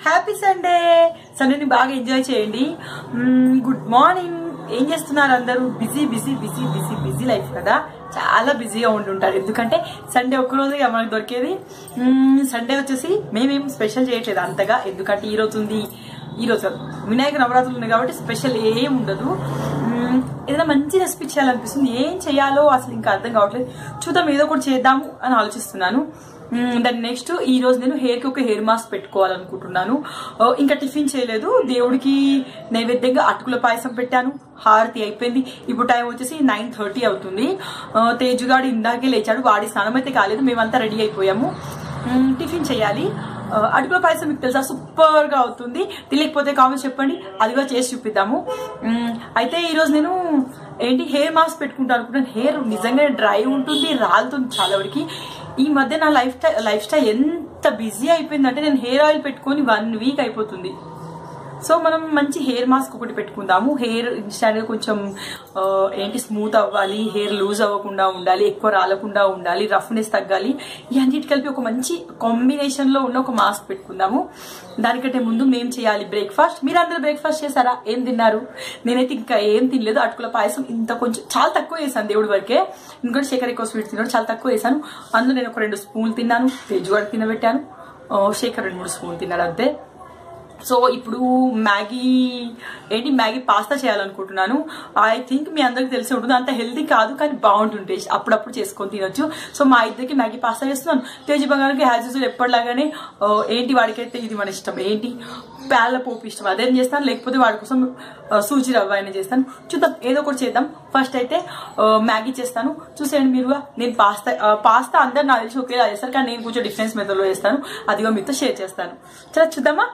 Happy Sunday. సండేని బాగా enjoy చేయండి. Good morning. ఏం చేస్తున్నారు అందరూ? Busy busy busy busy busy life కదా, చాలా బిజీగా ఉంటుంటారు. ఎందుకంటే సండే ఒక్కరోజే మనకు దొరికేది. సండే వచ్చేసి మేమేం స్పెషల్ చేయట్లేదు అంతగా, ఎందుకంటే ఈ రోజు వినాయక నవరాత్రులు ఉన్నాయి కాబట్టి స్పెషల్ ఏం ఉండదు. ఏదైనా మంచి రెసిపీ చేయాలనిపిస్తుంది, ఏం చేయాలో అసలు ఇంకా అర్థం కావట్లేదు. చూద్దాం, ఏదో ఒకటి చేద్దాము అని ఆలోచిస్తున్నాను. దాని నెక్స్ట్ ఈ రోజు నేను హెయిర్ కి ఒక హెయిర్ మాస్క్ పెట్టుకోవాలనుకుంటున్నాను. ఇంకా టిఫిన్ చేయలేదు. దేవుడికి నైవేద్యంగా అటుకుల పాయసం పెట్టాను, హారతి అయిపోయింది. ఇప్పుడు టైం వచ్చేసి 9:30 అవుతుంది. తేజుగాడు ఇందాకే లేచాడు, వాడి స్నానం అయితే కాలేదు, మేమంతా రెడీ అయిపోయాము. టిఫిన్ చేయాలి. అటుకుల పాయసం మీకు తెలుసా, సూపర్ గా అవుతుంది. తెలియకపోతే కామెంట్స్ చెప్పండి, అది కూడా చేసి చూపిద్దాము. అయితే ఈ రోజు నేను హెయిర్ మాస్క్ పెట్టుకుంటాను అనుకుంటాను. హెయిర్ నిజంగా డ్రై ఉంటుంది, రాలుతుంది చాలా వరకు. ఈ మధ్య నా లైఫ్ స్టైల్ ఎంత బిజీ అయిపోయిందంటే నేను హెయిర్ ఆయిల్ పెట్టుకొని 1 వీక్ అయిపోతుంది. సో మనం మంచి హెయిర్ మాస్క్ ఒకటి పెట్టుకుందాము. హెయిర్ ఇన్స్టాంట్ గా కొంచెం స్మూత్ అవ్వాలి, హెయిర్ లూజ్ అవ్వకుండా ఉండాలి, ఎక్కువ రాలకుండా ఉండాలి, రఫ్నెస్ తగ్గాలి. ఇవన్నిటి కలిపి ఒక మంచి కాంబినేషన్ లో ఉన్న ఒక మాస్క్ పెట్టుకుందాము. దానికంటే ముందు మేము చేయాలి బ్రేక్ఫాస్ట్. మీరు అందరూ బ్రేక్ఫాస్ట్ చేశారా? ఏం తిన్నారు? నేనైతే ఇంకా ఏం తినలేదు. అటుకుల పాయసం ఇంత కొంచెం చాలా తక్కువ వేసాను దేవుడి వరకే, ఎందుకంటే శేఖర్ ఎక్కువ స్వీట్ తిన్నాడు, చాలా తక్కువ వేసాను. అందులో నేను ఒక 2 స్పూన్లు తిన్నాను, తేజుగాడు తినబెట్టాను, శేఖర్ 2-3 స్పూన్లు తిన్నాడు అంతే. సో ఇప్పుడు మ్యాగీ పాస్తా చేయాలనుకుంటున్నాను. ఐ థింక్ మీ అందరికి తెలిసి ఉంటుంది, అంత హెల్తీ కాదు కానీ బాగుంటుంది టేస్ట్, అప్పుడప్పుడు చేసుకొని తినొచ్చు. సో మా ఇద్దరికి మ్యాగీ పాస్తా చేస్తున్నాను. తేజు బంగారానికి హ్యాజ్ యూజువల్ ఎప్పటిలాగానే వాడికైతే ఇది మన ఇష్టం, పేల పోపు ఇష్టం, అదేం చేస్తాను. లేకపోతే వాడి కోసం సూజీ రవ్వ అయినా చేస్తాను. చూద్దాం, ఏదో ఒకటి చేద్దాం. ఫస్ట్ అయితే మ్యాగీ చేస్తాను, చూసేయండి మీరుగా. నేను పాస్తా అందరు నాకు తెలిసి ఒకేలా చేస్తారు, కానీ నేను కొంచెం డిఫరెన్స్ మెథడ్లో చేస్తాను, అదిగో మీతో షేర్ చేస్తాను. చాలా చూద్దామా.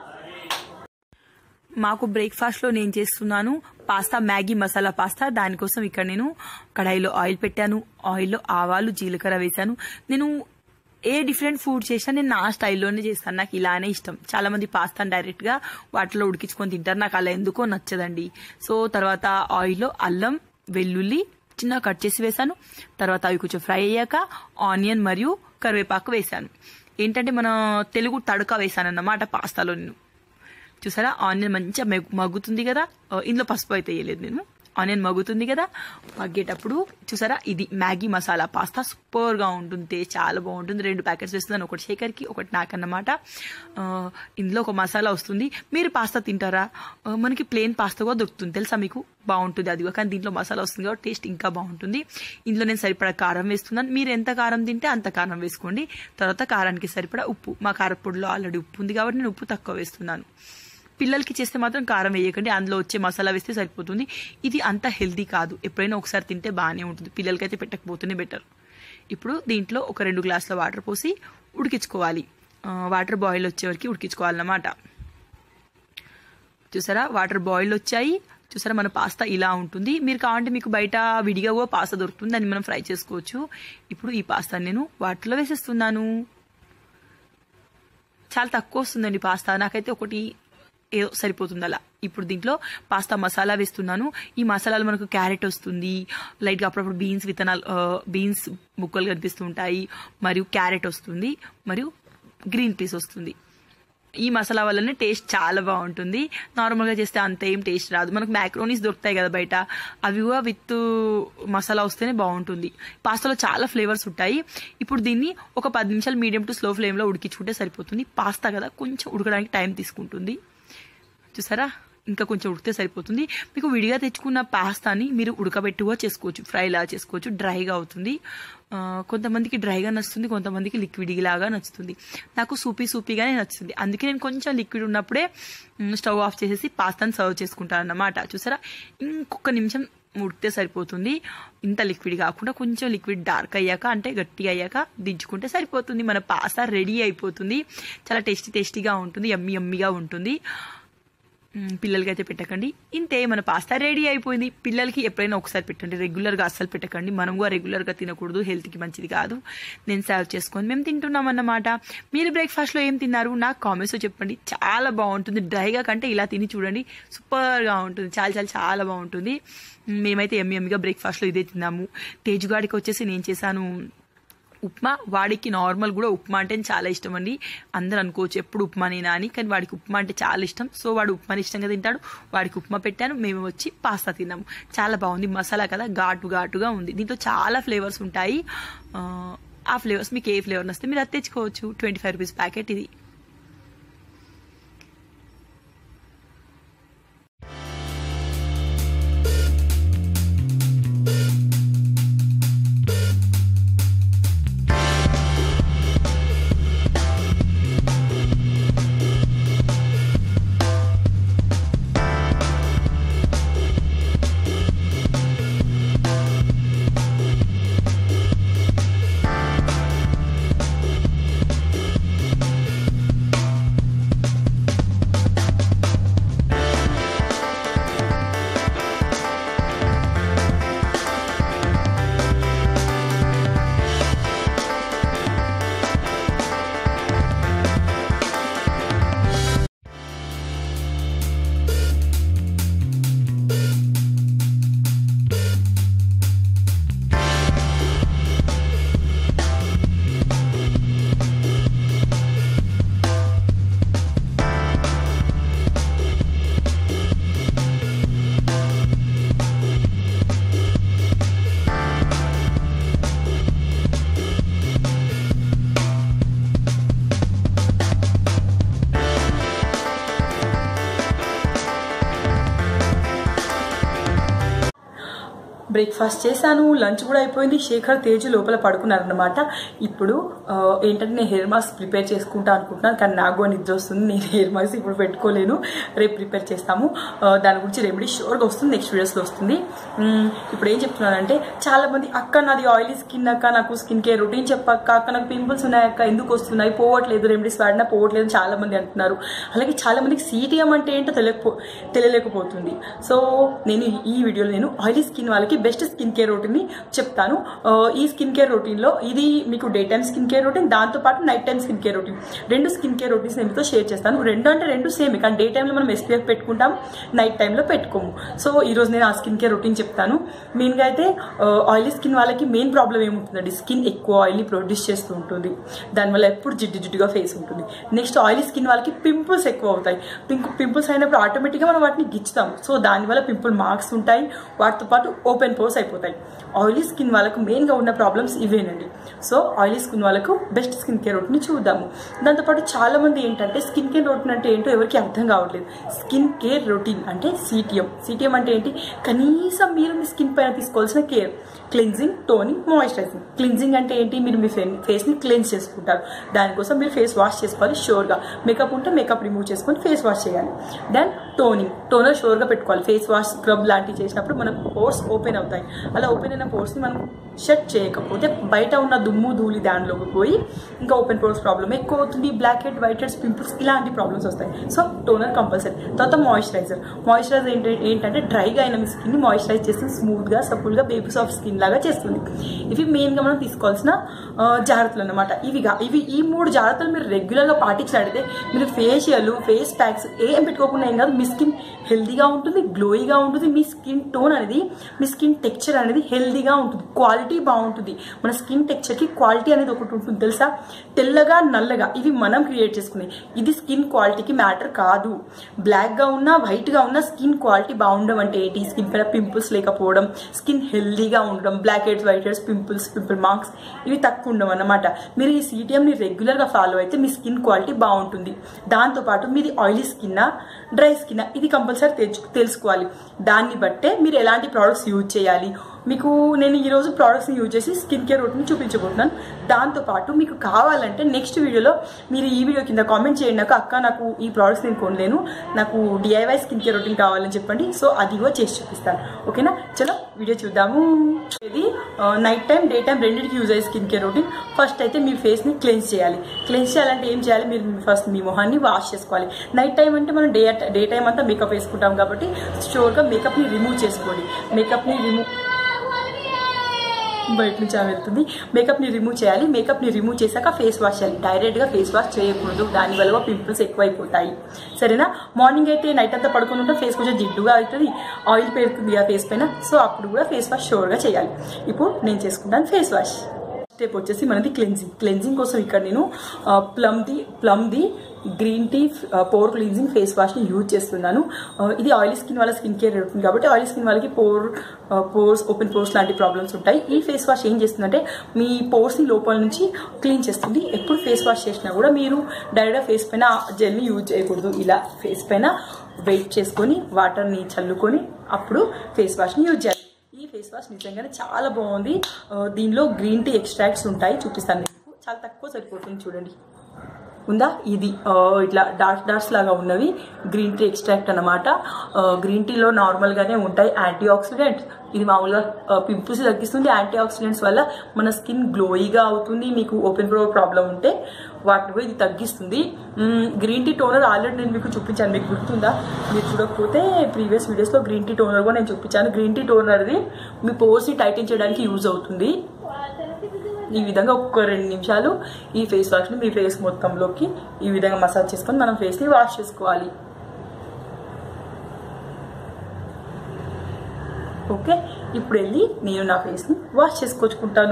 మాకు బ్రేక్ఫాస్ట్ లో నేను చేస్తున్నాను పాస్తా, మ్యాగీ మసాలా పాస్తా. దానికోసం ఇక్కడ నేను కడాయిలో ఆయిల్ పెట్టాను. ఆయిల్లో ఆవాలు, జీలకర్ర వేసాను. నేను ఏ డిఫరెంట్ ఫుడ్ చేసినా నేను నా స్టైల్లోనే చేస్తాను, నాకు ఇలానే ఇష్టం. చాలా మంది పాస్తాను డైరెక్ట్ గా వాటిలో ఉడికించుకొని తింటారు, నాకు అలా ఎందుకో నచ్చదండి. సో తర్వాత ఆయిల్లో అల్లం, వెల్లుల్లి చిన్నగా కట్ చేసి వేసాను. తర్వాత అవి కొంచెం ఫ్రై అయ్యాక ఆనియన్ మరియు కరివేపాకు వేసాను. మన తెలుగు తడక వేసాను అన్నమాట పాస్తాలో నేను. చూసారా, ఆనియన్ మంచిగా మగ్గుతుంది కదా. ఇందులో పసుపు అయితే వేయలేదు నేను. ఆనియన్ మగ్గుతుంది కదా, మగ్గేటప్పుడు చూసారా, ఇది మ్యాగీ మసాలా పాస్తా సూపర్ గా ఉంటుంది, చాలా బాగుంటుంది. 2 ప్యాకెట్స్ వేస్తున్నాను, ఒకటి శేఖర్కి, ఒకటి నాకన్నమాట. ఇందులో ఒక మసాలా వస్తుంది. మీరు పాస్తా తింటారా? మనకి ప్లేన్ పాస్తా కూడా దొరుకుతుంది తెలుసా మీకు, బాగుంటుంది అది. కానీ దీంట్లో మసాలా వస్తుంది కాబట్టి టేస్ట్ ఇంకా బాగుంటుంది. ఇందులో నేను సరిపడా కారం వేస్తున్నాను. మీరు ఎంత కారం తింటే అంత కారం వేసుకోండి. తర్వాత కారానికి సరిపడా ఉప్పు. మా కారపొడిలో ఆల్రెడీ ఉప్పు ఉంది కాబట్టి నేను ఉప్పు తక్కువ వేస్తున్నాను. పిల్లలకి చేస్తే మాత్రం కారం వేయకండి, అందులో వచ్చే మసాలా వేస్తే సరిపోతుంది. ఇది అంత హెల్దీ కాదు, ఎప్పుడైనా ఒకసారి తింటే బాగానే ఉంటుంది. పిల్లలకైతే పెట్టకపోతేనే బెటర్. ఇప్పుడు దీంట్లో ఒక 2 గ్లాసుల వాటర్ పోసి ఉడికించుకోవాలి. వాటర్ బాయిల్ వచ్చే వరకు ఉడికించుకోవాలన్నమాట. చూసారా, వాటర్ బాయిల్ వచ్చాయి. చూసారా, మన పాస్తా ఇలా ఉంటుంది. మీరు కావాలంటే మీకు బయట విడిగా పాస్తా దొరుకుతుంది, దాన్ని మనం ఫ్రై చేసుకోవచ్చు. ఇప్పుడు ఈ పాస్తా నేను వాటర్లో వేసేస్తున్నాను. చాలా తక్కువ వస్తుందండి పాస్తా, నాకైతే ఒకటి ఏదో సరిపోతుంది అలా. ఇప్పుడు దీంట్లో పాస్తా మసాలా వేస్తున్నాను. ఈ మసాలాలు మనకు క్యారెట్ వస్తుంది, లైట్గా అప్పుడప్పుడు బీన్స్ ముక్కలు కనిపిస్తూ ఉంటాయి, మరియు క్యారెట్ వస్తుంది, మరియు గ్రీన్ పీస్ వస్తుంది. ఈ మసాలా వల్లనే టేస్ట్ చాలా బాగుంటుంది. నార్మల్గా చేస్తే అంత ఏం టేస్ట్ రాదు. మనకు మ్యాక్రోనీస్ దొరుకుతాయి కదా బయట, అవి కూడా విత్ మసాలా వస్తేనే బాగుంటుంది. పాస్తాలో చాలా ఫ్లేవర్స్ ఉంటాయి. ఇప్పుడు దీన్ని ఒక 10 నిమిషాలు మీడియం టు స్లో ఫ్లేమ్లో ఉడికించుకుంటే సరిపోతుంది. పాస్తా కదా, కొంచెం ఉడకడానికి టైం తీసుకుంటుంది. చూసారా, ఇంకా కొంచెం ఉడికితే సరిపోతుంది. మీకు విడిగా తెచ్చుకున్న పాస్తాని మీరు ఉడకబెట్టుగా చేసుకోవచ్చు, ఫ్రైలా చేసుకోవచ్చు. డ్రైగా అవుతుంది. కొంతమందికి డ్రైగా నచ్చుతుంది, కొంతమందికి లిక్విడ్ లాగా నచ్చుతుంది. నాకు సూపీగానే నచ్చుతుంది. అందుకే నేను కొంచెం లిక్విడ్ ఉన్నప్పుడే స్టవ్ ఆఫ్ చేసేసి పాస్తాని సర్వ్ చేసుకుంటాను అన్నమాట. చూసారా, ఇంకొక నిమిషం ఉడికితే సరిపోతుంది. ఇంత లిక్విడ్ కాకుండా కొంచెం లిక్విడ్ డార్క్ అయ్యాక, అంటే గట్టిగా అయ్యాక దించుకుంటే సరిపోతుంది. మన పాస్తా రెడీ అయిపోతుంది. చాలా టేస్టీగా ఉంటుంది, యమ్మీగా ఉంటుంది. పిల్లలకి అయితే పెట్టకండి. ఇంతే, మన పాస్తా రెడీ అయిపోయింది. పిల్లలకి ఎప్పుడైనా ఒకసారి పెట్టండి, రెగ్యులర్గా అస్సలు పెట్టకండి. మనం కూడా రెగ్యులర్గా తినకూడదు, హెల్త్కి మంచిది కాదు. నేను సర్వ్ చేసుకొని మేము తింటున్నాం అన్నమాట. మీరు బ్రేక్ఫాస్ట్లో ఏం తిన్నారు నాకు కామెంట్స్లో చెప్పండి. చాలా బాగుంటుంది, డ్రైగా కంటే ఇలా తిని చూడండి, సూపర్గా ఉంటుంది, చాలా బాగుంటుంది. మేమైతే యమ్మీగా బ్రేక్ఫాస్ట్లో ఇదే తిన్నాము. తేజుగాడికి వచ్చేసి నేను చేశాను ఉప్మా వాడికి నార్మల్ కూడా ఉప్మా అంటే చాలా ఇష్టం అండి. అందరూ అనుకోవచ్చు ఎప్పుడు ఉప్మానేనా అని, కానీ వాడికి ఉప్మా అంటే చాలా ఇష్టం. సో వాడు ఉప్మాని ఇష్టంగా తింటాడు. వాడికి ఉప్మా పెట్టాను, మేము వచ్చి పాస్తా తిన్నాము. చాలా బాగుంది, మసాలా కదా ఘాటుగా ఉంది. దీంట్లో చాలా ఫ్లేవర్స్ ఉంటాయి. ఆ ఫ్లేవర్స్ మీకు ఏ ఫ్లేవర్ వస్తే మీరు అది తెచ్చుకోవచ్చు. 25 రూపీస్ ప్యాకెట్ ఇది. బ్రేక్ఫాస్ట్ చేశాను, లంచ్ కూడా అయిపోయింది. శేఖర్ తేజు లోపల పడుకున్నారనమాట. ఇప్పుడు ఏంటంటే నేను హెయిర్ మాస్క్ ప్రిపేర్ చేసుకుంటా అనుకుంటున్నాను, కానీ నాకు నిద్ర వస్తుంది. నేను హెయిర్ మాస్క్ ఇప్పుడు పెట్టుకోలేను, రేపు ప్రిపేర్ చేస్తాము. దాని గురించి రెమెడీ షూర్గా వస్తుంది, నెక్స్ట్ వీడియోస్లో వస్తుంది. ఇప్పుడు ఏం చెప్తున్నానంటే, చాలా మంది అక్క నాది ఆయిలీ స్కిన్ అక్క, నాకు స్కిన్ కేర్ రొటీన్ చెప్పక్క, అక్క నాకు పింపుల్స్ ఉన్నాయక్క, ఎందుకు వస్తున్నాయి, పోవట్లేదు, రెమెడీస్ వాడినా పోవట్లేదు చాలా మంది అంటున్నారు. అలాగే చాలా మందికి CTM అంటే ఏంటో తెలియలేకపోతుంది. సో నేను ఈ వీడియోలో నేను ఆయిలీ స్కిన్ వాళ్ళకి బెస్ట్ స్కిన్ కేర్ రొటీన్ ని చెప్తాను. ఈ స్కిన్ కేర్ రొటీన్ లో ఇది మీకు day time skin care routine, దాంతో పాటు night time skin care routine, రెండు స్కిన్ కేర్ రొటీన్స్ నేను మీతో షేర్ చేస్తాను. రెండు సేమ్, కానీ డే టైంలో మనం SPF పెట్టుకుంటాం, నైట్ టైంలో పెట్టుకోము. సో ఈ రోజు నేను ఆ స్కిన్ కేర్ రొటీన్ చెప్తాను. మెయిన్గా అయితే ఆయిలీ స్కిన్ వాళ్ళకి మెయిన్ ప్రాబ్లం ఏముంటుందండి, స్కిన్ ఎక్కువ ఆయిలీ ప్రొడ్యూస్ చేస్తూ ఉంటుంది, దానివల్ల ఎప్పుడు జిడ్డుగా ఫేస్ ఉంటుంది. నెక్స్ట్ ఆయిలీ స్కిన్ వాళ్ళకి పింపుల్స్ ఎక్కువ అవుతాయి. పింపుల్స్ అయినప్పుడు ఆటోమేటిక్గా మనం వాటిని గిచ్చుతాం. సో దానివల్ల పింపుల్ మార్క్స్ ఉంటాయి, వాటితో పాటు ఓపెన్ పోర్స్ అయిపోతాయి. ఆయిలీ స్కిన్ వాళ్ళకు మెయిన్గా ఉన్న ప్రాబ్లమ్స్ ఇవేనండి. సో ఆయిలీ స్కిన్ వాళ్ళకు బెస్ట్ స్కిన్ కేర్ రొటీన్ చూద్దాము. దాంతోపాటు చాలా మంది ఏంటంటే స్కిన్ కేర్ రొటీన్ అంటే ఏంటో ఎవరికి అర్థం కావట్లేదు. స్కిన్ కేర్ రొటీన్ అంటే CTM అంటే ఏంటి, కనీసం మీరు మీ స్కిన్ పైన తీసుకోవాల్సిన care, cleansing, toning, moisturising. Cleansing అంటే ఏంటి, మీరు మీ ఫేస్ని క్లెన్స్ చేసుకుంటారు, దానికోసం మీరు ఫేస్ వాష్ చేసుకోవాలి షూర్గా. మేకప్ ఉంటే మేకప్ రిమూవ్ చేసుకొని ఫేస్ వాష్ చేయాలి. దెన్ టోనర్ షూర్గా పెట్టుకోవాలి. ఫేస్ వాష్, స్క్రబ్ లాంటివి చేసినప్పుడు మనకు పోర్స్ ఓపెన్ అవుతాయి. అలా ఓపెన్ అయిన పోర్స్ని మనం షట్ చేయకపోతే బయట ఉన్న దుమ్ము ధూళి దానిలోకి పోయి ఇంకా ఓపెన్ పోర్స్ ప్రాబ్లమ్ ఎక్కువ అవుతుంది. Black head, white heads, pimples ఇలాంటి ప్రాబ్లమ్స్ వస్తాయి. So toner compulsory. తర్వాత మాయిశ్చరైజర్ ఏంటంటే డ్రైగా అయిన మీ స్కిన్ని మాయిశ్చరైజ్ చేస్తుంది, స్మూత్గా, సపుల్గా, బేబీ సాఫ్ట్ స్కిన్ లాగా చేస్తుంది. ఇవి మెయిన్గా మనం తీసుకోవాల్సిన జాగ్రత్తలు అన్నమాట. ఈ 3 జాగ్రత్తలు మీరు రెగ్యులర్గా పాటించినట్టయితే మీరు ఫేషియల్, ఫేస్ ప్యాక్స్ ఏం పెట్టుకోకుండా ఏం కాదు, మీ స్కిన్ హెల్దీగా ఉంటుంది, గ్లోయిగా ఉంటుంది. మీ స్కిన్ టోన్ అనేది, మీ స్కిన్ టెక్స్చర్ అనేది హెల్దీగా ఉంటుంది, క్వాలిటీ బాగుంటుంది. మన స్కిన్ టెక్స్చర్కి క్వాలిటీ అనేది ఒకటి ఉంటుంది తెలుసా, తెల్లగా, నల్లగా ఇవి మనం క్రియేట్ చేసుకునేది. ఇది స్కిన్ క్వాలిటీకి మ్యాటర్ కాదు. బ్లాక్గా ఉన్నా, వైట్గా ఉన్నా స్కిన్ క్వాలిటీ బాగుండడం అంటే ఏంటి, స్కిన్ పైన పింపుల్స్ లేకపోవడం, స్కిన్ హెల్దీగా ఉండడం, black heads, white heads, pimple marks ఇవి తక్కువ ఉండవు అన్నమాట. మీరు ఈ CTMని రెగ్యులర్గా ఫాలో అయితే మీ స్కిన్ క్వాలిటీ బాగుంటుంది. దాంతోపాటు మీది ఆయిలీ స్కిన్నా, డ్రై స్కిన్నా, ఇది కంపల్సరీ తెలుసుకోవాలి. దాన్ని బట్టే మీరు ఎలాంటి ప్రోడక్ట్స్ యూజ్ చేయాలి. మీకు నేను ఈరోజు ప్రోడక్ట్స్ని యూజ్ చేసి స్కిన్ కేర్ రొటీన్ చూపించబోతున్నాను. దాంతోపాటు మీకు కావాలంటే నెక్స్ట్ వీడియోలో మీరు ఈ వీడియో కింద కామెంట్ చేయండి, అక్క నాకు ఈ ప్రోడక్ట్స్ నేను కొనలేను, నాకు DIY స్కిన్ కేర్ రొటీన్ కావాలని చెప్పండి. సో అది కూడా చేసి చూపిస్తాను. ఓకేనా, చలో వీడియో చూద్దాము. ఇది నైట్ టైం, డే టైం రెండింటికి యూజ్ అయ్యే స్కిన్ కేర్ రొటీన్. ఫస్ట్ అయితే మీ ఫేస్ని క్లెన్స్ చేయాలి. క్లెన్స్ చేయాలంటే ఏం చేయాలి, మీరు ఫస్ట్ మీ మొహాన్ని వాష్ చేసుకోవాలి. నైట్ టైం అంటే మనం డే టైం అంతా మేకప్ వేసుకుంటాం కాబట్టి షూర్గా మేకప్ని రిమూవ్ చేసుకోండి. బయట నుంచి వెళ్తుంది. మేకప్ని రిమూవ్ చేయాలి. మేకప్ని రిమూవ్ చేశాక ఫేస్ వాష్ చేయాలి. డైరెక్ట్గా ఫేస్ వాష్ చేయకూడదు, దానివల్ల పింపుల్స్ ఎక్కువైపోతాయి. సరేనా. మార్నింగ్ అయితే నైట్ అంతా పడుకుని ఉంటే ఫేస్ కొంచెం జిడ్డుగా అవుతుంది, ఆయిల్ పేరుతుంది ఆ ఫేస్ పైన. సో అప్పుడు కూడా ఫేస్ వాష్ షూర్గా చేయాలి. ఇప్పుడు నేను చేసుకుంటాను ఫేస్ వాష్. స్టెప్ వచ్చేసి మనది క్లెన్జింగ్ కోసం ఇక్కడ నేను ప్లమ్ది green tea pore cleansing face వాష్ని యూజ్ చేస్తున్నాను. ఇది ఆయిలీ స్కిన్ వాళ్ళ స్కిన్ కేర్ ఉంటుంది కాబట్టి ఆయిలీ స్కిన్ వాళ్ళకి పోర్స్ ఓపెన్ పోర్స్ లాంటి ప్రాబ్లమ్స్ ఉంటాయి. ఈ ఫేస్ వాష్ ఏం చేస్తుందంటే మీ పోర్స్ని లోపల నుంచి క్లీన్ చేస్తుంది. ఎప్పుడు ఫేస్ వాష్ చేసినా కూడా మీరు డైరెక్ట్గా ఫేస్ పైన జెల్ని యూజ్ చేయకూడదు. ఇలా ఫేస్ పైన వెయిట్ చేసుకొని వాటర్ని చల్లుకొని అప్పుడు ఫేస్ వాష్ని యూజ్ చేయాలి. ఈ ఫేస్ వాష్ నిజంగానే చాలా బాగుంది. దీనిలో గ్రీన్ టీ ఎక్స్ట్రాక్ట్స్ ఉంటాయి, చూపిస్తాను మీకు. చాలా తక్కువ సరిపోతుంది, చూడండి ఉందా. ఇది ఇట్లా డాట్స్ లాగా ఉన్నవి గ్రీన్ టీ ఎక్స్ట్రాక్ట్ అనమాట. గ్రీన్ టీలో నార్మల్గానే ఉంటాయి యాంటీ ఆక్సిడెంట్స్. ఇది మామూలుగా పింపుల్స్ తగ్గిస్తుంది. యాంటీ ఆక్సిడెంట్స్ వల్ల మన స్కిన్ గ్లోయిగా అవుతుంది. మీకు ఓపెన్ పోర్ ప్రాబ్లం ఉంటే వాటిని ఇది తగ్గిస్తుంది. గ్రీన్ టీ టోనర్ ఆల్రెడీ నేను మీకు చూపించాను, మీకు గుర్తుందా? మీరు చూడకపోతే ప్రీవియస్ వీడియోస్లో గ్రీన్ టీ టోనర్ కూడా నేను చూపించాను. గ్రీన్ టీ టోనర్ది మీ పోర్స్ని టైటన్ చేయడానికి యూజ్ అవుతుంది. ఈ విధంగా ఒక్క 2 నిమిషాలు ఈ ఫేస్ వాష్ని మీ ఫేస్ మొత్తంలోకి ఈ విధంగా మసాజ్ చేసుకొని మనం ఫేస్ని వాష్ చేసుకోవాలి. ఓకే, ఇప్పుడు వెళ్ళి నేను నా ఫేస్ని వాష్ చేసుకొచ్చుకుంటాను.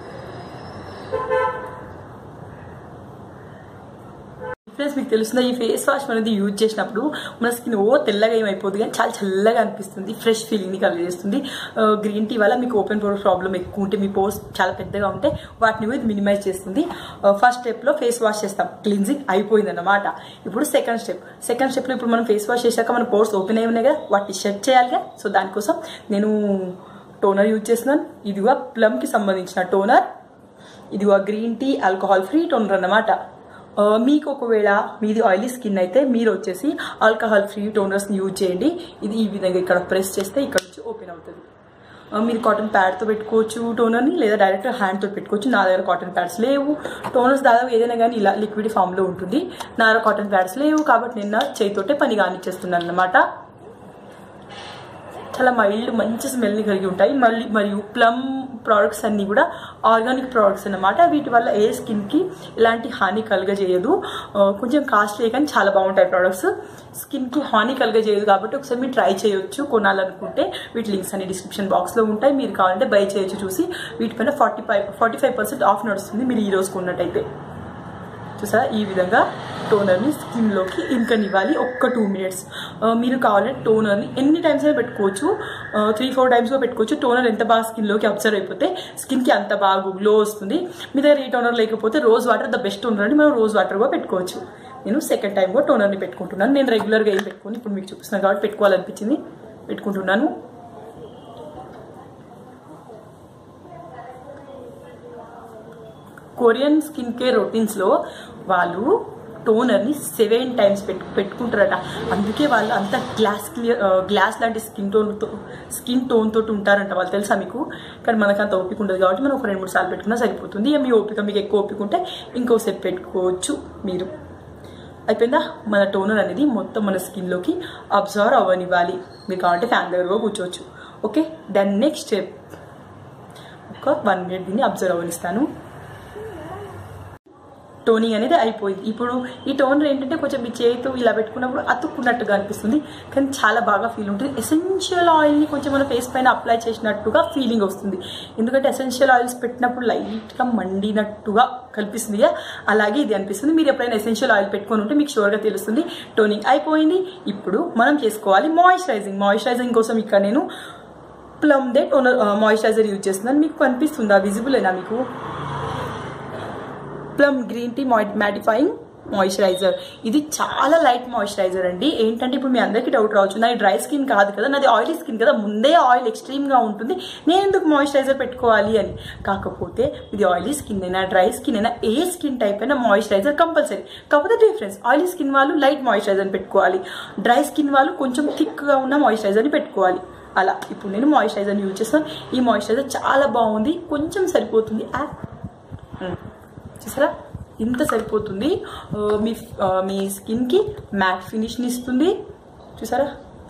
ఫ్రెండ్స్, మీకు తెలుస్తుందా, ఈ ఫేస్ వాష్ అనేది యూజ్ చేసినప్పుడు మన స్కిన్ తెల్లగా ఏమైపోతుంది కానీ చాలా చల్లగా అనిపిస్తుంది, ఫ్రెష్ ఫీలింగ్ని కలిగేస్తుంది. గ్రీన్ టీ వల్ల మీకు ఓపెన్ పోర్ ప్రాబ్లం ఎక్కువ ఉంటే, మీ పోర్స్ చాలా పెద్దగా ఉంటే వాటిని ఇది మినిమైజ్ చేస్తుంది. ఫస్ట్ స్టెప్లో ఫేస్ వాష్ చేస్తాం, క్లీన్జింగ్ అయిపోయింది అన్నమాట. ఇప్పుడు సెకండ్ స్టెప్లో ఇప్పుడు మనం ఫేస్ వాష్ చేశాక మన పోర్స్ ఓపెన్ అయి ఉన్నాయి కదా, వాటిని షెడ్ చేయాలిగా. సో దానికోసం నేను టోనర్ యూజ్ చేస్తున్నాను. ఇదిగా ప్లమ్కి సంబంధించిన టోనర్, ఇదిగా green tea alcohol free toner అన్నమాట. మీకు ఒకవేళ మీది ఆయిలీ స్కిన్ అయితే మీరు వచ్చేసి ఆల్కహాల్ ఫ్రీ టోనర్స్ని యూజ్ చేయండి. ఇది ఈ విధంగా ఇక్కడ ప్రెస్ చేస్తే ఇక్కడ నుంచి ఓపెన్ అవుతుంది. మీరు కాటన్ ప్యాడ్తో పెట్టుకోవచ్చు టోనర్ని, లేదా డైరెక్ట్ హ్యాండ్తో పెట్టుకోవచ్చు. నా దగ్గర కాటన్ ప్యాడ్స్ లేవు. టోనర్స్ దాదాపు ఏదైనా కానీ ఇలా లిక్విడ్ ఫామ్లో ఉంటుంది. నా దగ్గర కాటన్ ప్యాడ్స్ లేవు కాబట్టి నేను చేతితోటే పని కానిచ్చేస్తున్నాను అన్నమాట. చాలా మైల్డ్ మంచి స్మెల్ని కలిగి ఉంటాయి. మరియు ప్లమ్ ప్రోడక్ట్స్ అన్నీ కూడా ఆర్గానిక్ ప్రోడక్ట్స్ అన్నమాట. వీటి వల్ల ఏ స్కిన్కి ఎలాంటి హాని కలగజేయదు. కొంచెం కాస్ట్లీ కానీ చాలా బాగుంటాయి ప్రోడక్ట్స్. స్కిన్కి హాని కలగజేయదు కాబట్టి ఒకసారి మీరు ట్రై చేయొచ్చు. కొనాలనుకుంటే వీటి లింక్స్ అన్ని డిస్క్రిప్షన్ బాక్స్లో ఉంటాయి. మీరు కావాలంటే బై చేయొచ్చు చూసి. వీటిపైన 45% ఆఫ్ నడుస్తుంది మీరు ఈ రోజు కొన్నట్టయితే. చూసారా, ఈ విధంగా టోనర్ని స్కిన్లోకి ఇంకనివ్వాలి. ఒక్క 2 మినిట్స్. మీరు కావాలంటే టోనర్ని ఎన్ని టైమ్స్ అయినా పెట్టుకోవచ్చు, 3-4 టైమ్స్లో పెట్టుకోవచ్చు. టోనర్ ఎంత బాగా స్కిన్లోకి అబ్జర్వ్ అయిపోతే స్కిన్కి అంత బాగా గ్లో వస్తుంది. మీ దగ్గర ఈ టోనర్ లేకపోతే rose water the best toner అని మనం రోజ్ వాటర్ కూడా పెట్టుకోవచ్చు. నేను సెకండ్ టైం కూడా టోనర్ని పెట్టుకుంటున్నాను. నేను రెగ్యులర్గా ఏం పెట్టుకుని ఇప్పుడు మీకు చూపిస్తున్నాను కాబట్టి పెట్టుకోవాలనిపించింది, పెట్టుకుంటున్నాను. కొరియన్ స్కిన్ కేర్ రొటీన్స్లో వాళ్ళు టోనర్ని 7 టైమ్స్ పెట్టుకుంటారట. అందుకే వాళ్ళు అంత గ్లాస్ లాంటి స్కిన్ టోన్ తోటి ఉంటారంట వాళ్ళు, తెలుసా మీకు? కానీ మనకు అంత ఓపిక ఉండదు కాబట్టి మనం ఒక 2-3 సార్లు పెట్టుకున్నా సరిపోతుంది. మీ ఓపిక మీకు ఎక్కువ ఓపిక ఉంటే ఇంకోసేపు పెట్టుకోవచ్చు మీరు. అయిపోయిందా? మన టోనర్ అనేది మొత్తం మన స్కిన్లోకి అబ్జర్వ్ అవ్వనివ్వాలి. మీరు కావాలంటే ఫ్యాన్ దగ్గర కూడా కూర్చోవచ్చు. ఓకే, దెన్ నెక్స్ట్ స్టెప్ ఒక 1 మినిట్ దీన్ని అబ్జర్వ్ అవ్వనిస్తాను. టోనింగ్ అనేది అయిపోయింది. ఇప్పుడు ఈ టోనర్ ఏంటంటే కొంచెం మీ చేతితో ఇలా పెట్టుకున్నప్పుడు అతుక్కున్నట్టుగా అనిపిస్తుంది, కానీ చాలా బాగా ఫీల్ ఉంటుంది. ఎసెన్షియల్ ఆయిల్ని కొంచెం మన ఫేస్ పైన అప్లై చేసినట్టుగా ఫీలింగ్ వస్తుంది. ఎందుకంటే ఎసెన్షియల్ ఆయిల్స్ పెట్టినప్పుడు లైట్గా మండినట్టుగా కనిపిస్తుంది, అలాగే ఇది అనిపిస్తుంది. మీరు ఎప్పుడైనా ఎసెన్షియల్ ఆయిల్ పెట్టుకొని ఉంటే మీకు షూర్గా తెలుస్తుంది. టోనింగ్ అయిపోయింది. ఇప్పుడు మనం చేసుకోవాలి మాయిశ్చరైజింగ్ కోసం ఇక్కడ నేను ప్లమ్దే టోనర్ మాయిశ్చరైజర్ యూజ్ చేస్తున్నాను. మీకు కనిపిస్తుందా? విజిబుల్ అయినా మీకు? Plum green tea mattifying moisturiser. ఇది చాలా లైట్ మాయిశ్చరైజర్ అండి. ఏంటంటే ఇప్పుడు మీ అందరికీ డౌట్ రావచ్చు, నాది డ్రై స్కిన్ కాదు కదా, నాది ఆయిలీ స్కిన్ కదా, ముందే ఆయిల్ ఎక్స్ట్రీమ్గా ఉంటుంది, నేను ఎందుకు మాయిశ్చరైజర్ పెట్టుకోవాలి అని. కాకపోతే ఇది ఆయిలీ స్కిన్ అయినా డ్రై స్కిన్ అయినా ఏ స్కిన్ టైప్ అయినా మాయిశ్చరైజర్ కంపల్సరీ. కాకపోతే డిఫరెన్స్, ఆయిలీ స్కిన్ వాళ్ళు లైట్ మాయిశ్చరైజర్ని పెట్టుకోవాలి, డ్రై స్కిన్ వాళ్ళు కొంచెం థిక్గా ఉన్న మాయిశ్చరైజర్ని పెట్టుకోవాలి. అలా ఇప్పుడు నేను మాయిశ్చరైజర్ని యూజ్ చేస్తాను. ఈ మాయిశ్చరైజర్ చాలా బాగుంది, కొంచెం సరిపోతుంది. చూసారా, ఇంత సరిపోతుంది. మీ స్కిన్కి మ్యాట్ ఫినిష్ని ఇస్తుంది. చూసారా,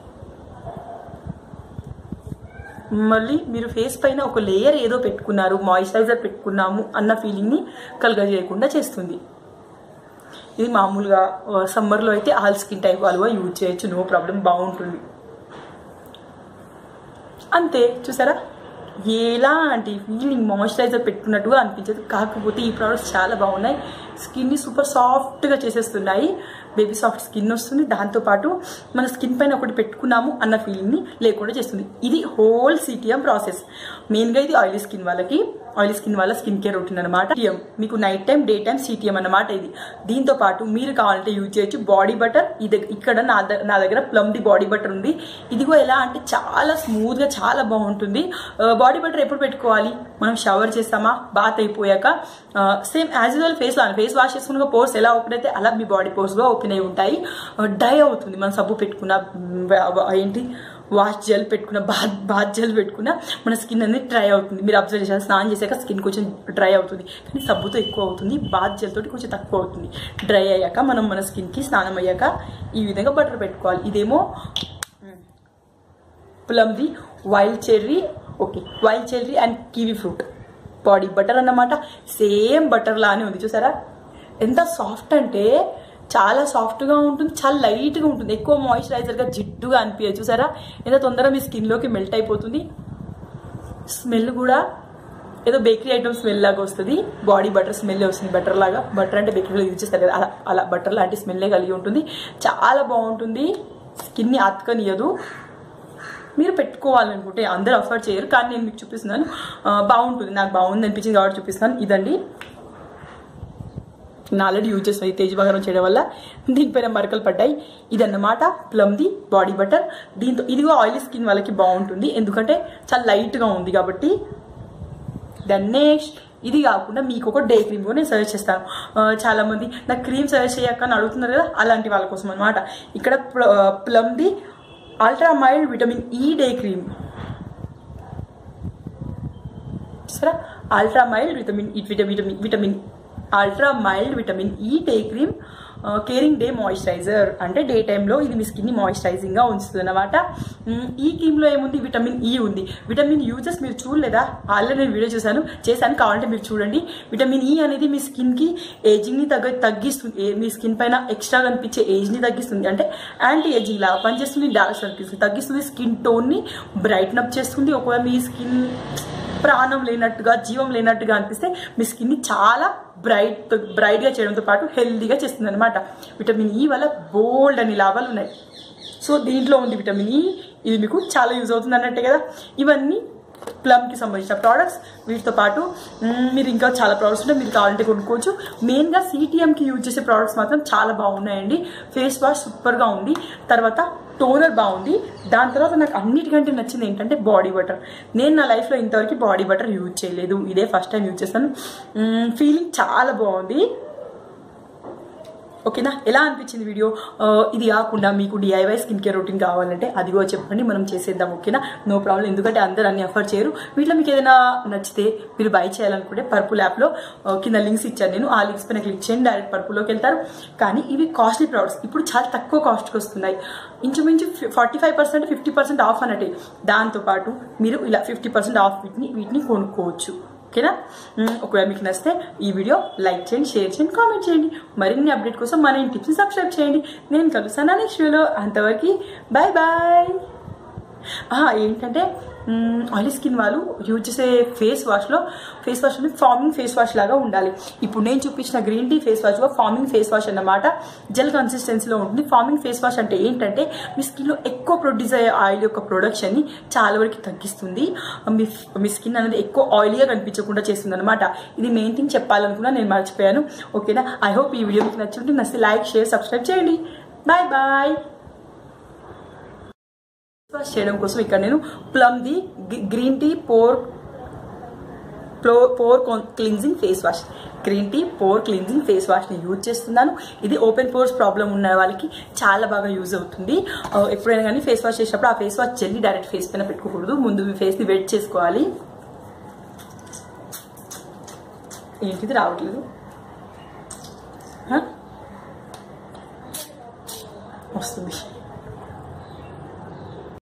మళ్ళీ మీరు ఫేస్ పైన ఒక లేయర్ ఏదో పెట్టుకున్నారు, మాయిశ్చరైజర్ పెట్టుకున్నాము అన్న ఫీలింగ్ని కలగజేయకుండా చేస్తుంది. ఇది మామూలుగా సమ్మర్లో అయితే ఆల్ స్కిన్ టైప్ వాళ్ళు యూజ్ చేయొచ్చు, నో ప్రాబ్లం, బాగుంటుంది. అంతే. చూసారా, ఎలాంటి ఫీలింగ్ మాయిశ్చరైజర్ పెట్టుకున్నట్టుగా అనిపించదు. కాకపోతే ఈ ప్రోడక్ట్స్ చాలా బాగున్నాయి. స్కిన్ని సూపర్ సాఫ్ట్గా చేసేస్తున్నాయి. బేబీ సాఫ్ట్ స్కిన్ వస్తుంది. దాంతోపాటు మన స్కిన్ పైన ఒకటి పెట్టుకున్నాము అన్న ఫీలింగ్ని లేకుండా చేస్తుంది. ఇది హోల్ సిటిఎం ప్రాసెస్. మెయిన్గా ఇది ఆయిలీ స్కిన్ వాళ్ళ స్కిన్ కేర్ రొటీన్ అనమాట. మీకు night time day time CTM అన్నమాట. ఇది దీంతో పాటు మీరు కావాలంటే యూజ్ చేయొచ్చు బాడీ బటర్. ఇది ఇక్కడ నా దగ్గర ప్లమ్ది బాడీ బటర్ ఉంది. ఇదిగో ఎలా అంటే చాలా స్మూత్గా చాలా బాగుంటుంది. బాడీ బటర్ ఎప్పుడు పెట్టుకోవాలి? మనం షవర్ చేస్తామా, బాత్ అయిపోయాక. Same as usual face wash చేసుకున్న పోర్స్ ఎలా ఓపెన్ అయితే అలా మీ బాడీ పోర్స్ కూడా ఓపెన్ అయి ఉంటాయి. డ్రై అవుతుంది. మనం సబ్బు పెట్టుకున్న వాష్ జెల్ పెట్టుకున్న బాత్ జెల్ పెట్టుకున్న మన స్కిన్ అనేది డ్రై అవుతుంది. మీరు అబ్జర్వ్ చేశారు, స్నానం చేశాక స్కిన్ కొంచెం డ్రై అవుతుంది, కానీ సబ్బుతో ఎక్కువ అవుతుంది. బాత్ జెల్ తోటి కొంచెం తక్కువ అవుతుంది. డ్రై అయ్యాక మనం మన స్కిన్కి స్నానం అయ్యాక ఈ విధంగా బటర్ పెట్టుకోవాలి. ఇదేమో ప్లమ్ది wild cherry and kiwi fruit body butter అన్నమాట. సేమ్ బటర్ లానే ఉంది. చూసారా ఎంత సాఫ్ట్ అంటే చాలా సాఫ్ట్గా ఉంటుంది, చాలా లైట్గా ఉంటుంది. ఎక్కువ మాయిశ్చరైజర్గా జిడ్డుగా అనిపించదు. చూసారా ఎంత తొందరగా మీ స్కిన్లోకి మెల్ట్ అయిపోతుంది. స్మెల్ కూడా ఏదో బేకరీ ఐటమ్ స్మెల్ లాగా వస్తుంది. బాడీ బటర్ స్మెల్ వస్తుంది. బటర్ లాగా, బటర్ అంటే బేకరీలో యూజ్ చేస్తారు కదా, అలా బటర్ లాంటి స్మెల్లే కలిగి ఉంటుంది. చాలా బాగుంటుంది. స్కిన్ని అతకనియదు. మీరు పెట్టుకోవాలనుకుంటే అందరూ అఫోర్డ్ చేయరు, కానీ నేను మీకు చూపిస్తున్నాను. బాగుంటుంది, నాకు బాగుంది అనిపించింది కాబట్టి చూపిస్తున్నాను. ఇదండి నేను ఆల్రెడీ యూజ్ చేస్తాను. తేజ్ బంగారం చేయడం వల్ల దీనిపైన మరకలు పడ్డాయి. ఇదన్నమాట ప్లమ్ది బాడీ బటర్. దీంతో ఇదిగో ఆయిలీ స్కిన్ వాళ్ళకి బాగుంటుంది, ఎందుకంటే చాలా లైట్గా ఉంది కాబట్టి. దెన్ నెక్స్ట్ ఇది కాకుండా మీకు ఒక డే క్రీమ్ కూడా నేను సజెస్ట్ చేస్తాను. చాలా మంది నాకు క్రీమ్ సజెస్ట్ చేయక అని అడుగుతున్నారు కదా, అలాంటి వాళ్ళ కోసం అనమాట. ఇక్కడ ప్లమ్ది ultra mild vitamin E day cream. సరే, ultra mild vitamin E day cream caring day moisturiser. అంటే డే టైంలో ఇది మీ స్కిన్ని మాయిశ్చరైజింగ్గా ఉంచుతుంది అనమాట. ఈ క్రీమ్లో ఏముంది? విటమిన్ ఈ ఉంది. విటమిన్ యూజెస్ మీరు చూడలేదా? ఆల్రెడీ నేను వీడియో చేశాను, కావాలంటే మీరు చూడండి. విటమిన్ ఈ అనేది మీ స్కిన్కి ఏజింగ్ని తగ్గిస్తుంది. మీ స్కిన్ పైన ఎక్స్ట్రా కనిపించే ఏజ్ని తగ్గిస్తుంది. అంటే యాంటీ ఏజింగ్ లాగా పనిచేస్తుంది. డార్క్ సర్కిల్స్ని తగ్గిస్తుంది. స్కిన్ టోన్ని బ్రైట్న్ అప్ చేస్తుంది. ఒకవేళ మీ స్కిన్ ప్రాణం లేనట్టుగా, జీవం లేనట్టుగా అనిపిస్తే మీ స్కిన్ని చాలా బ్రైట్గా చేయడంతో పాటు హెల్దీగా చేస్తుంది అనమాట. విటమిన్ ఈ వల్ల బోల్డ్ అని లాభాలు ఉన్నాయి. సో దీంట్లో ఉంది విటమిన్ ఈ. ఇది మీకు చాలా యూజ్ అవుతుంది అన్నట్టే కదా. ఇవన్నీ ప్లమ్కి సంబంధించిన ప్రోడక్ట్స్. వీటితో పాటు మీరు ఇంకా చాలా ప్రోడక్ట్స్ ఉంటాయి, మీరు కావాలంటే కొనుక్కోవచ్చు. మెయిన్గా సిటిఎంకి యూజ్ చేసే ప్రోడక్ట్స్ మాత్రం చాలా బాగున్నాయండి. ఫేస్ వాష్ సూపర్గా ఉంది. తర్వాత టోనర్ బాగుంది. దాని తర్వాత నాకు అన్నిటికంటే నచ్చింది ఏంటంటే బాడీ బటర్. నేను నా లైఫ్లో ఇంతవరకు బాడీ బటర్ యూజ్ చేయలేదు, ఇదే ఫస్ట్ టైం యూజ్ చేస్తాను. ఫీలింగ్ చాలా బాగుంది. ఓకేనా? ఎలా అనిపించింది వీడియో? ఇది కాకుండా మీకు డిఐవై స్కిన్ కేర్ రొటీన్ కావాలంటే అదిగో చెప్పండి, మనం చేసేద్దాం. ఓకేనా? No problem. ఎందుకంటే అందరూ అన్ని అఫర్ చేయరు. వీటిలో మీకు ఏదైనా నచ్చితే మీరు బై చేయాలనుకుంటే పర్పుల్ యాప్లో కింద లింక్స్ ఇచ్చాను నేను. ఆ లింక్స్ పైన క్లిక్ చేయండి, డైరెక్ట్ పర్పుల్లోకి వెళ్తారు. కానీ ఇవి కాస్ట్లీ ప్రోడక్ట్స్. ఇప్పుడు చాలా తక్కువ కాస్ట్కి వస్తున్నాయి. ఇంచుమించు 45%, 50% ఆఫ్ అన్నట్టే. దాంతోపాటు మీరు ఇలా 50% ఆఫ్ వీటిని కొనుక్కోవచ్చు. ఓకేనా? ఒకవేళ మీకు నచ్చితే ఈ వీడియో లైక్ చేయండి, షేర్ చేయండి, కామెంట్ చేయండి. మరిన్ని అప్డేట్ కోసం మన టిప్స్ని సబ్స్క్రైబ్ చేయండి. నేను కలుస్తాను నెక్స్ట్ వీడియోలో. అంతవరకు బాయ్ బాయ్. ఏంటంటే ఆయిలీ స్కిన్ వాళ్ళు యూజ్ చేసే face wash foaming face wash లాగా ఉండాలి. ఇప్పుడు నేను చూపించిన green tea face wash foaming face wash అన్నమాట. జెల్ కన్సిస్టెన్సీలో ఉంటుంది. ఫార్మింగ్ ఫేస్ వాష్ అంటే ఏంటంటే మీ స్కిన్లో ఎక్కువ ప్రొడ్యూస్ అయ్యే ఆయిల్ యొక్క ప్రొడక్షన్ని చాలా వరకు తగ్గిస్తుంది. మీ స్కిన్ అనేది ఎక్కువ ఆయిలీగా కనిపించకుండా చేస్తుంది అనమాట. ఇది మెయిన్ థింగ్ చెప్పాలనుకున్నా, నేను మర్చిపోయాను. ఓకేనా? ఐ హోప్ ఈ వీడియో మీకు నచ్చితే లైక్, షేర్, సబ్స్క్రైబ్ చేయండి. Bye bye. చేయడం కోసం ఇక్కడ నేను ప్లమ్ది green tea pore cleansing face wash, green tea pore cleansing face వాష్ని యూజ్ చేస్తున్నాను. ఇది ఓపెన్ పోర్స్ ప్రాబ్లం ఉన్న వాళ్ళకి చాలా బాగా యూజ్ అవుతుంది. ఎప్పుడైనా కానీ ఫేస్ వాష్ చేసినప్పుడు ఆ face wash jelly direct face పైన పెట్టుకోకూడదు. ముందు మీ ఫేస్ని వెట్ చేసుకోవాలి. ఏంటిది రావట్లేదు? వస్తుంది.